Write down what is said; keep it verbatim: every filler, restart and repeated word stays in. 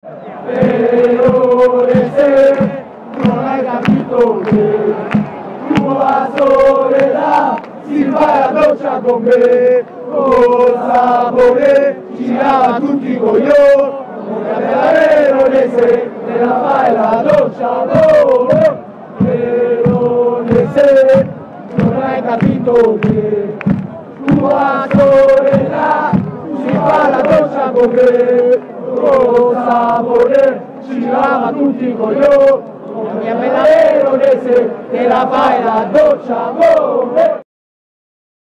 Però se non hai capito che tua sorella si fa la doccia con me, cosa vuole? Ci lava tutti i coglioni, però se te la fai la doccia con me. Però se non hai capito che tua sorella si fa la doccia con me, cosa vuole? Ci lava tutti i coglioni, mia bella veronese, te la fai la doccia con me.